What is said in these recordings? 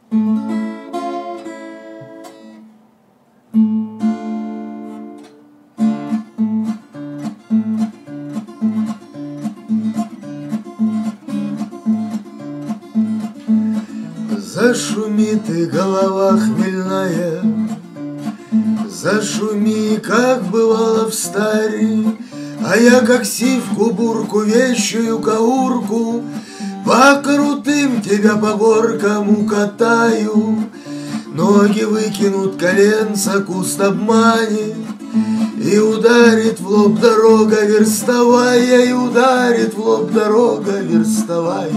Зашумит и голова хмельная, зашуми, как бывало встарь, а я, как сивку, бурку, вещую каурку, по крутым тебя по горкам укатаю. Ноги выкинут, коленца куст обманет, и ударит в лоб дорога верстовая, и ударит в лоб дорога верстовая.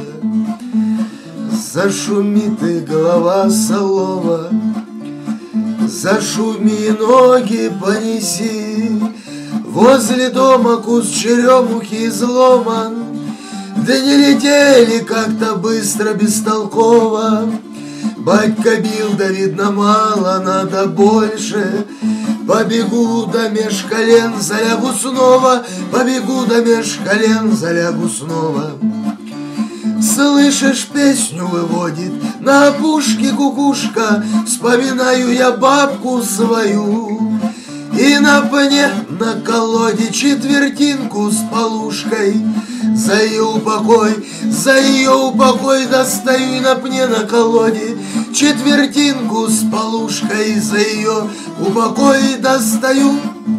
Зашумит и голова солова, зашуми, ноги понеси. Возле дома куст черемухи изломан, да не летели как-то быстро, бестолково. Батька бил, да видно мало, надо больше. Побегу да меж колен, залягу снова, побегу да меж колен, залягу снова. Слышишь, песню выводит на опушке кукушка, вспоминаю я бабку свою. И на пне на колоде четвертинку с полушкой. За ее упокой достаю, и на пне на колоде четвертинку с полушкой. За ее упокой достаю.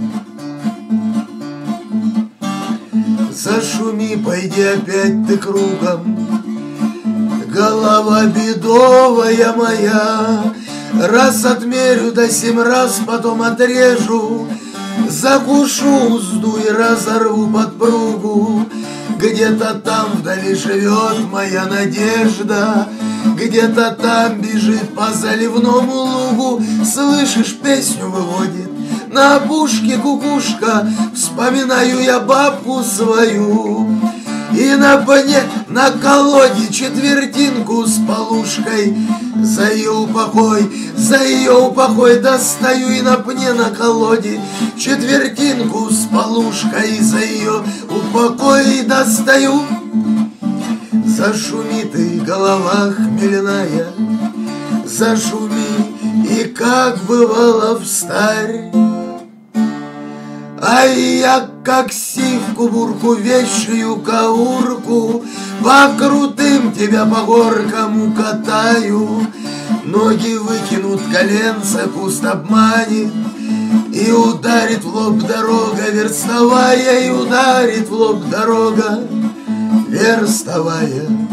Зашуми, пойди опять ты кругом, голова бедовая моя. Раз отмерю до 7 раз, потом отрежу, закушу узду и разорву подпругу. Где-то там вдали живет моя надежда, где-то там бежит по заливному лугу. Слышишь, песню выводит на опушке кукушка, вспоминаю я бабку свою. И на пне на колоде четвертинку с полушкой. За ее упокой достаю, и на пне на колоде четвертинку с полушкой. За ее упокой достаю. Зашумит и голова хмельная, зашуми, и как бывало встарь. А я, как сивку, бурку, вещую каурку, по крутым тебя по горкам укатаю. Ноги выкинут, коленца куст обманет, и ударит в лоб дорога верстовая, и ударит в лоб дорога верстовая.